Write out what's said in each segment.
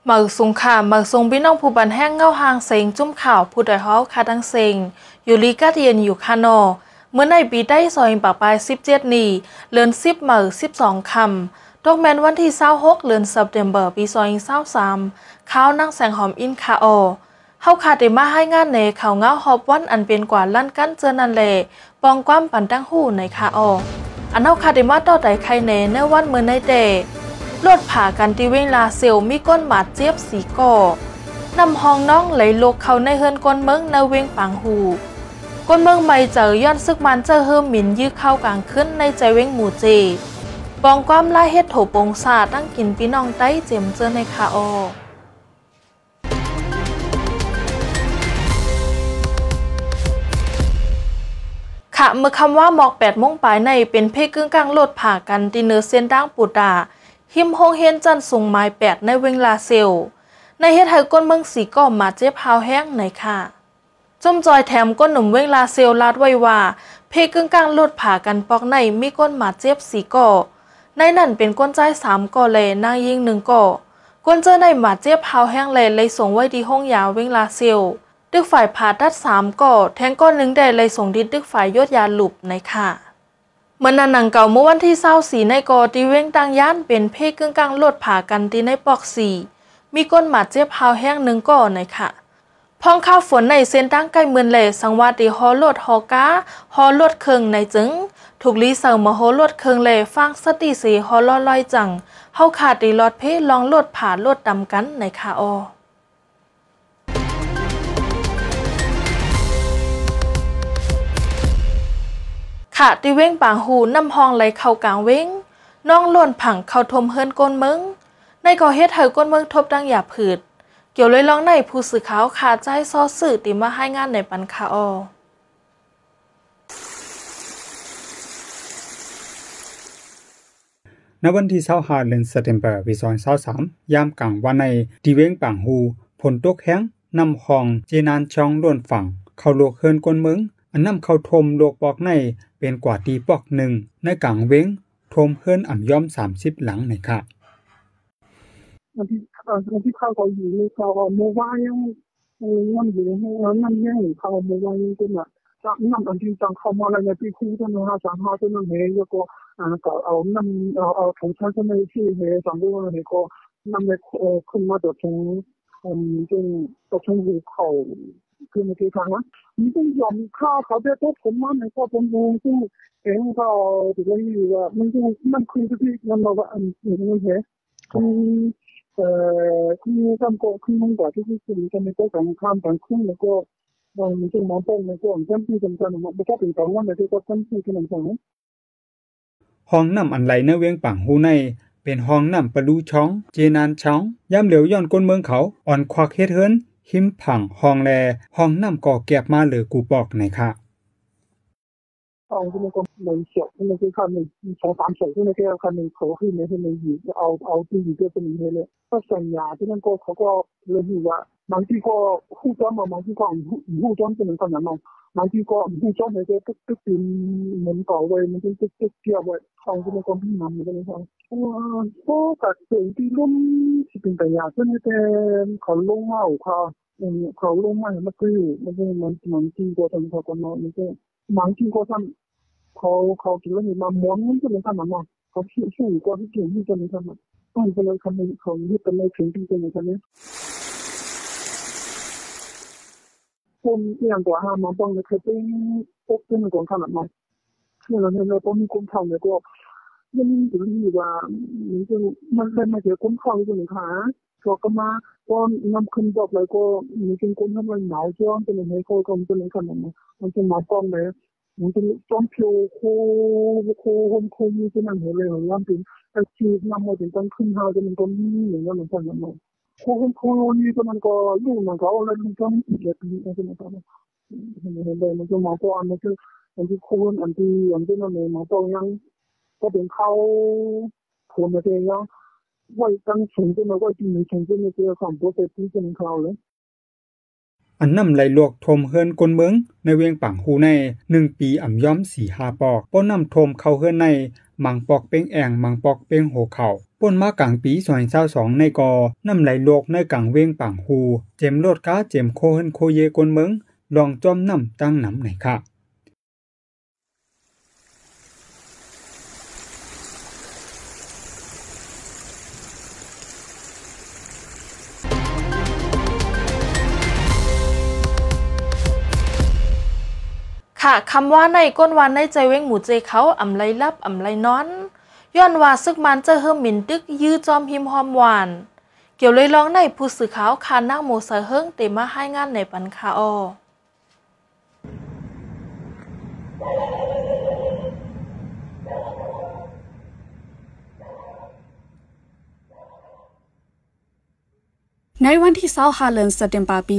หมักสุงขาหมักทรงพี่น้องผู้บันแห้งเงาหางเสงจุ่มข่าวผู้ดอยฮอคาดังเสงอยู่ลีกาเทียนอยู่คานอเมื่อในปีได้ซอยปากปลาย17นี่เลือน10หมัก12คำตกแมนวันที่26เดือนธันวาคมปี2023ข้าวนั่งแสงหอมอินคาโอเฮาขาดได้มาให้งานในข่าวเงาฮอบวันอันเป็นกว่าลั่นกั้นเจอนันเลปองความปันตั้งหูในคาโออันเฮาขาดได้มาต่อไต่ใครในวันเมื่อในเดลดผ่ากันที่เวลาเซลมีก้นหมาดเจี๊ยบสีก่อนำห้องน้องไหลลกเขาในเฮือนก้นเมืองในเวงปางหูก้นเมืองไม่เจอย้อนซึกมันเจอเฮิมหมินยื้อเข้ากลางขึ้นในใจเวงหมู่เจปองความไล่เฮ็ดโถปงศาตั้งกินพี่น้องใต้เจียมเจอในคาโอค่ะเมื่อคำว่าหมอก8 โมงปลายในเป็นเพกึ่งกลางลดผ่ากันที่เนื้อเส้นด่างปูดาหิมโฮงเฮนจันส่งไม้8ในเวงลาเซลในเฮ็ดให้ก้นเมืองสีก่อมาเจ็บหาวแห้งในค่ะจมจอยแถมก้นหนุ่มเวงลาเซลลาดไว้ว่าเพกึ่งกลางลดผ่ากันปอกในมีก้นมาเจ็บสีก่อในนั่นเป็นก้นใจ3ก่อเลยนางยิง1ก่อก้นเจอในมาเจ็บหาวแห้งเลยส่งไว้ที่ห้องยาเวงลาเซลดึกฝ่ายผ่าตัด3ก่อแทงก้อน1ได้เลยส่งดิดดึกฝ่ายยอดยาหลุบในค่ะเมื่อนันหนังเก่าเมื่อวันที่24ในก่อตีเว้งตังย่านเป็นเพกึ่งกลางลดผ่ากันตีในปอก4มีก้นหมาเจ็บหาวแห้ง1ก่อในค่ะพองข้าวฝนในเส้นตั้งใกล้เมืองแหล่สังวาตีฮอลดฮอกาฮอลดเคิงในจึงถูกลีเสามาฮอลดเคิงแหล่ฟังสติสีฮอลลอยจังเฮาขาดตีลอดเพลองลดผ่าลดดำกันในค่ะอค่ะตีเว้งปางหูน้ำห้องไหลเข้ากลางเว้งน้องล่นผังเข้าทมเฮิรนก้นเมืองในก่อเฮ็ดให้ก้นเมืองทบดังหยาผืดเกี่ยวเลยร้องในผู้สื่อข่าวขาดใจซอสื่อติมาให้งานในปันคาอณวันที่25เดือนธันวาคมปี2023ยามกลางวันในตีเว้งปางหูฝนตกแห้งน้ำห้องเจนานช่องล้นฝั่งเข้าโลกเฮิรนก้นเมืองอันน้ำเข้าทมโลกปอกในเป็นกว่าตีปอก1ในกลางเว้งทมเฮิรนอ่ำย่อม30หลังในค่ะวันที่เข้าก็อยู่ในเขาเมื่อวานยังอยู่นั่นยังเขาเมื่อวานยังเป็นแบบจากนั่นอันที่จังเขามาอะไรเนี่ยปีคู่ตัวนึง535ตัวนึงเฮแล้วก็ก็เอานั่นเอาถุงใช้ในที่เฮสามตัวเฮก็นั่นเลยขึ้นมาตัวถุงจนตัวถุงเขาคือในที่ทางนั้นมันต้องยอมข้าวเขาได้ตัวผมมาในก็ผมดูซึ่งเองก็ถือว่าอยู่ว่ามันต้องมันคือที่มันบอกว่าอันนี้เฮที่ทำก็ขึ้นมันกว่าที่สิ่งที่มันก็การข้ามการขึ้นแล้วก็มันจะมองไปมันก็จำเป็นจำเป็นมันก็เป็นของวันที่ก็จำเป็นที่มันของห้องน้ำอันไหลในเวียงปังหูในเป็นห้องน้ำปะลูช่องเจนานช่องย่ำเหลียวย้อนก้นเมืองเขาอ่อนควักเฮ็ดเฮิรนหิมผังห้องแลห้องน้ำก่อแก็บมาเหลือกูปอกไหนค่ะที่มันก็มันเสียที่มันคือคันหนึ่ง2-3เสียที่มันแค่คันหนึ่งเขาขึ้นในที่มันอยู่เอาที่อยู่ก็เป็นอย่างนี้ก็สัญญาที่มันก็เขาก็เลยอยู่ว่าบางทีก็คู่จ้อมบางทีก็คู่จ้อมเป็นขนาดนั้นบางทีก็คู่จ้อมเนี่ยก็ตึ๊กตีนเหมือนต่อไว้มันตึ๊กเกี่ยวไว้ของที่มันก็พี่น้ำอยู่เลยครับก็กัดเสียงที่ร่มที่เป็นแต่ยาเช่นแต่เขาลงมาเขาลงมามันก็อยู่มันจริงก็ทำเขาก็นอนมันก็บางทีก็ทำเขาคิดว่านี่มาม้วนมันจะเป็นขนาดนั้นเขาชื่อกว่าที่เก่งที่จะเป็นขนาดต้องเป็นคำนึงเขายึดเป็นในถึงที่เป็นขนาดนี้ผมอย่างกว่ามาบ้างเลยคือเป็นพวกเป็นของขนาดนั้นคือเราเนี่ยเราต้องมีคนทำเนี่ยก็ยังอยู่ที่ว่ามันเป็นมาเจอคนเข้าอยู่นะคะก็มาก็นำขึ้นบอกเลยก็มีคนทำอะไรหนาวจ้องเป็นให้เขาก็เป็นขนาดนั้นมันจะมาบ้างเลยมันจะจ้องเพียวโคมีเป็นอะไรเลยว่าเป็นอาชีพนำมาถึงต้องขึ้นหาจะมันก็มีอย่างนั้นเหมือนกันนะโคนี่ก็มันก็ลูกมันก็อะไรมันก็มีเยอะปีอะไรแบบนั้นเห็นเลยมันจะมาก็อันที่โคนอันที่นั่นเลยมาก็ยังก็เป็นเขาคนอะไรยังว่าตั้งสูงจนมาก็ที่มีสูงจนมาเจอความโปรเซสที่เป็นเขาเลยอันน้ำไหลลวกทมเฮิรนก้นเมืองในเวียงปังหูใน1ปีอ่ำย่อม4-5ปอกป้นน้ำทมเข้าเฮิรนในมังปอกเป้งแองมังปอกเป้งโหเข่าป่นมากลางปี2022ในกอน้ำไหลโลกในกลางเว้งปังฮูเจมโลดก้าเจมโคเฮินโคเยกวนเมืองลองจอมน้ำตั้งน้ำไหนค่ะค่ะคำว่าในก้นวันในใจเว้งหมูเจเขาอำไรลับอำไรนอนย้อนว่าซึกมันจะเฮิมมินตึกยื้อจอมหิมหอมหวานเกี่ยวเลยร้องในผู้สื่อข่าวคานั่งโมเสเฮิงเตมาให้งานในปันคาออในวันที่25เดือนสิงหาคมปี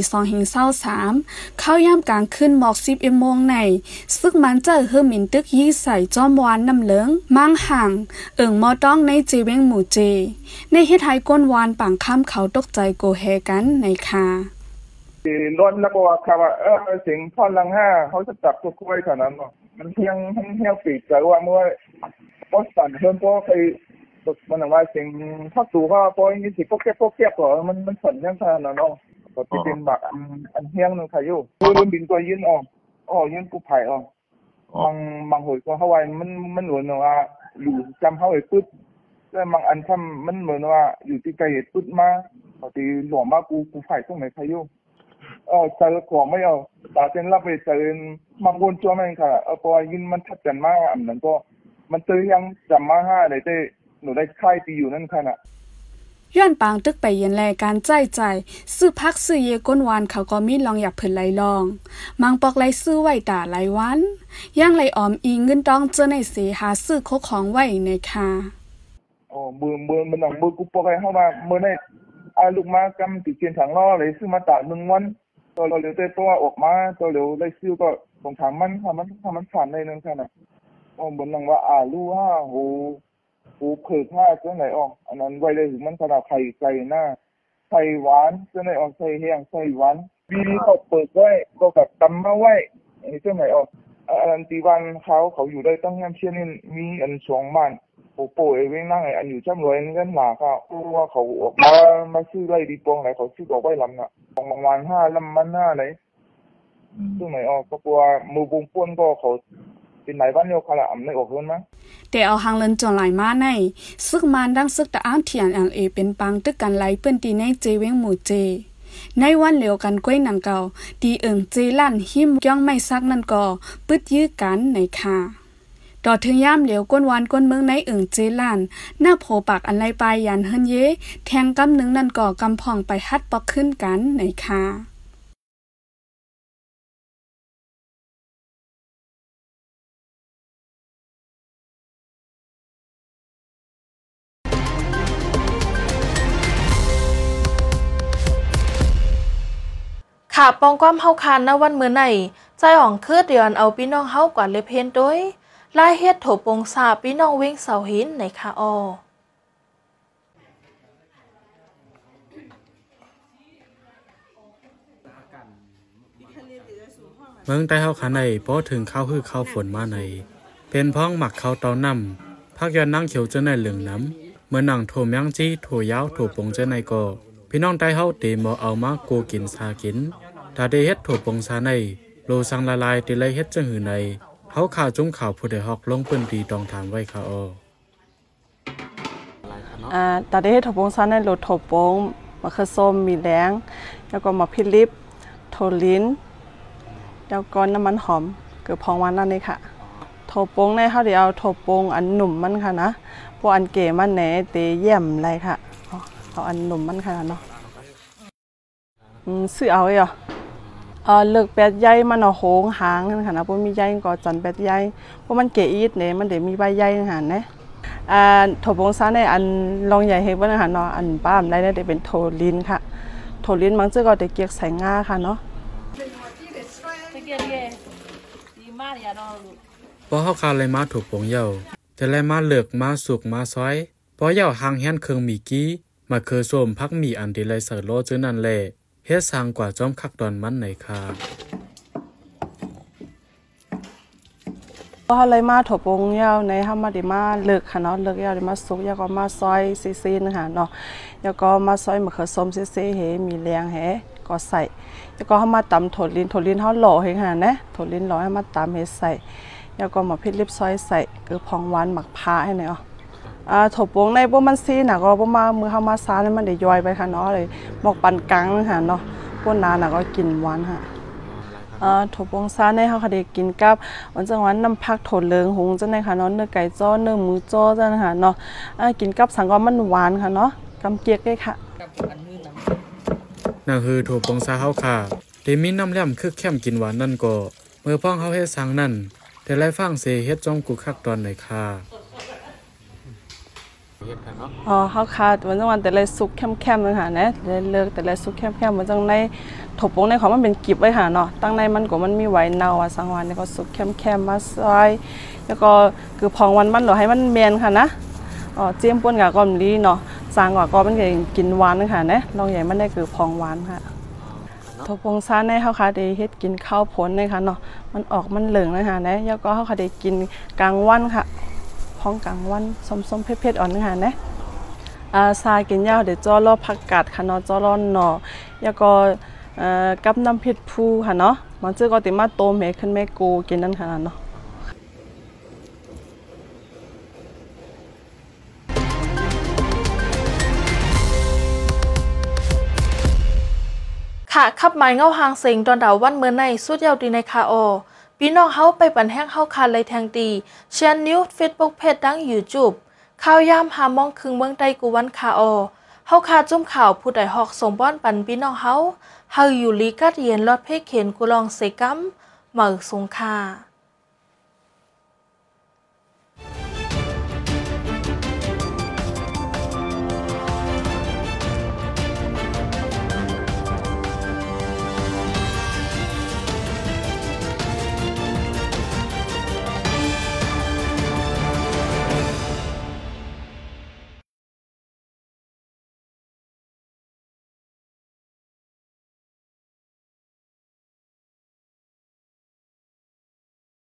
2023เข้ายามกลางคืนหมอก10 โมงในซึ่งมันเจอเฮือมินตึกยี่ใส่จอมวานน้ำเหลืองมังห่างมอต้องในจีเวงหมู่เจในเฮ็ดให้ก้นวานปังค่ำเขาตกใจโกแฮกันในคาร้อนแล้วก็ว่าค่ะว่าเสียงท่อนลังห้าเขาจะจับตัวกล้วยขนาดนั้นมันเที่ยงปีกแต่ว่าเมื่อพอสั่นเพิ่มก็ไปมันว่าเสียงถ้าสูงก็พอมีสิพวกแคบก็มันสั่นยังขนาดนั้นเนาะก็เป็นแบบอันเที่ยงนึงค่ะอยู่รุ่นบินตัวยืนยืนกูไผ่บางหอยก็เขาไว้มันเหมือนว่าอยู่จำเขาไว้ปึ๊ดแต่บางอันทำมันเหมือนว่าอยู่ที่ไกลปึ๊ดมาปกติหลวงมากูไผ่ตรงไหนค่ะอยู่เจอของไม่เอาตาเส้นรับไปเจอบางคนจัวมันค่ะพอยืนมันทัดกันมากอันนั้นก็มันเจอยังจำมาห้าเลยได้หนูได้ค่ายปีอยู่นั่นค่ะน่ะย้อนปางตึกไปเย็นแลการใจซื้อพักซื้อเยก้นวานเขาก็มีลองอยากเพิ่นไหลลองมังปอกไหลซื้อไว้ตาไหลวันย่างไหลออมอีเงินต้องเจอในเสหาซื้อโคของไว้ในค่ะมือมันหนังมือกูปอกให้เข้ามามือในลูกมากำติดเกียนถังล้อเลยซื้อมาตา1 วันตัวเราเหลือแต่ตัวออกมาตัวเหลือได้ซื้อก็ตรงถามมันถ้ามันผ่านได้นึงค่ะน่ะบนหนังว่าลูกหูเผือกห้าเจ้าไหนออกอันนั้นไว้เลยถึงมันขนาดไข่ไก่หน้าไข่หวานเจ้าไหนออกไข่แห้งไข่หวานวีนี้เขาเปิดไว้ก็แบบตำมาไว้เจ้าไหนออกอันตีวันเขาอยู่ได้ต้องงามเชี่ยนี่มีอัน2 บ้านโป้เว้งนั่งอันอยู่จำรวยเงินหลาค่ะเพราะว่าเขาออกมาซื้อไรดีปองไหนเขาซื้อบอกไว้ลำน่ะบางวัน5 ลำมัน5เลยเจ้าไหนออกก็กลัวมือบุ้งป้วนก็เขาเป็นไหนบ้านโยคาละไม่ออกเงินมั้ยแต่เอาหางเลินจอนหลายมาในซึกมันดังซึกตะอ้างเถียนเป็นปังตึกกันไหลเปิ้นตีในเจเว้งหมู่เจในวันเหลียวกันก้วยหนังเก่าตีเจลั่นหิมย่องไม่ซักนั่นก็ปึดยื้อกันในค่ะต่อถึงย่ามเหลียวก้นวานก้นเมืองในเจลั่นหน้าโผปากอันไรปลายยันเฮินเยแทงกำนึงนั่นก็กำพองไปฮัดปอกขึ้นกันในค่ะค่ะปองความเฮาคานณวันมื้อไหนใจอ่องคือเดือนเอาพี่น้องเฮากว่าเลเพนโดยลายเฮ็ดโถปงซาพี่น้องวิ่งเสาหินในคาออเมืองใต้เฮาคาในพอถึงข้าวคือข้าวฝนมาในเป็นพ้องหมักข้าวเตานำพักยอนนั่งเขียวเจ้าในเหลืองน้ำเมื่อนั่งโถมยังจี้โถยาวโถปงเจ้าในก็พี่น้องใต้เฮาเตมเอามาโกกินซากินถ้าได้เฮ็ดโถปงซาในโลสังละลายติเลยเฮ็ดจังหือในเฮาข่าวจุ้งข่าวผู้ใดฮอกลงเปิ้นดีต้องถามไว้ค่ะตาได้เฮ็ดโถปงซาในโลโถปงมะเขือส้มมีแดงแล้วก็มะพริกลิบโถลิ้นแล้วก็น้ำมันหอมเกือบพองวันนั่นนี่ค่ะโถปงในเฮาได้เอาโถปงอันหนุ่มมันค่ะนะพวกอันเก๋มันแหนเตเยี่ยมไรค่ะเอาอันหนุ่มมันค่ะเนาะซื้อเอาเหรอเลิกแปดใยมันเอาโหงหางนั่นค่ะนะพวกมีใยก็จันแปดใยเพราะมันเก๋อีดเนี่ยมันเดี๋ยวมีใบใยหันนะโถปงซาในอันลองใหญ่เห็นว่านะคะเนาะอันป้ามไรเนี่ยเดี๋ยวเป็นโถลิ้นค่ะโถลิ้นมันจะก็เดี๋ยวเกียกใส่ง่าค่ะเนาะพอเฮาคาเลยมาถูกปงเยาแต่เลยมาเลือกมาสุกมาซอยพอเยาหางแฮนเครื่องมีกี้มาเคยส้มพักมีอันดีเลยเสิร์ฟโลจื้อนั่นแหละเฮ็ดสร้างกว่าจอมคักดอนมันไหนค่ะก็เลยมาถบงยาวในห้ามาดิมาเลิกค่ะเนาะเลิกยาวดิมาสุกยาวก็มาซอยซีๆนะคะเนาะยาวก็มาซอยมะเขือส้มซีๆเฮมีแรงเฮก็ใส่ยาวก็ห้ามาตำถั่วลิ้นเขาหล่อเฮงค่ะนะถั่วลิ้นหล่อให้มาตำเฮใส่ยาวก็มาพริกลิบซอยใส่คือพองหวานหมักพาให้เนี่ยถบงในพวกมันซีน่ะก็พวกมามือเข้ามาซาแล้วมันได้ย่อยไปค่ะเนาะเลยหมกปันกังค่ะเนาะพวกนาน่ะก็กินหวานค่ะถั่วปงซาในเขาค่ะได้กินกับวันจังหวัดน้ำผักถั่วเหลืองหุงจังได๋ค่ะเนาะเนื้อไก่จ้อเนื้อหมูจ้อจังค่ะเนาะกินกับสังก็มันหวานค่ะเนาะกำเกียกได้ค่ะนั่นคือถั่วปงซาเฮาค่ะที่มีน้ำแหลมคือแค้มกินหวานนั่นก็เมื่อพ้องเฮาเฮ็ดสังนั่นแต่ไล่ฟังเสเฮ็ดจ้องกุคักตอนไหนค่ะเฮาค่ะวันจังหวัดแต่ละสุกเข้มๆนะคะนะเลิกแต่ละสุกเข้มๆวันจังในถบปงในของมันเป็นกิบไว้ค่ะเนาะตั้งในมันก็มันมีไหวเนาสังวันนี่ก็สุกเข้มๆมาซอยแล้วก็คือพองวันมันเหรอให้มันแมนค่ะนะเจียมป่นกับกอมลีเนาะสางกว่าก็มันก็กินหวานค่ะนะลองใหญ่มันได้คือพองหวานค่ะถบปงซาในเฮาค่ะได้เฮ็ดกินข้าวผลเลยค่ะเนาะมันออกมันเหลืองนะคะนะแล้วก็เฮาค่ะได้กินกลางวันค่ะพองกลางวันส้มๆเผ็ดๆอ่อนนะคะนะซากินยาวเดี๋ยวจ้อรอผักกาดค่ะเนาะจ้อรอหน่อแล้วก็กับน้ำพริกผู้ค่ะเนาะมันซื้อก็ติมาโตเมขึ้นแม่กูกินนั่นค่ะเนาะค่ะขับไม้เงาหางเสียงตอนดาววันเมื่อในสุดยาวดีในคาอพี่น้องเฮาไปปั่นแห้งเฮาคาเลยแทงตีแชร์นิวส์ Facebook เพจดัง YouTube ข่าวยามหามองคึงเมืองใต้กูวันคาเฮาคาจุ่มข่าวผู้ใดหอกส่งบ้อนปันพี่น้องเฮาอยู่ลีกัดเย็นลอดเพกเข็นกูลองเสกัมเหมือสงคา